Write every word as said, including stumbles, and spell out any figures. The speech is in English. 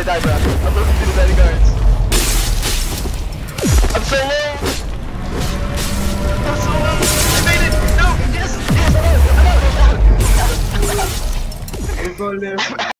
die, bro. I'm looking to the better guards. I'm so low. I'm so low. I made it. No, yes, yes, I'm out. I'm out. I'm out. I'm out. We're going there.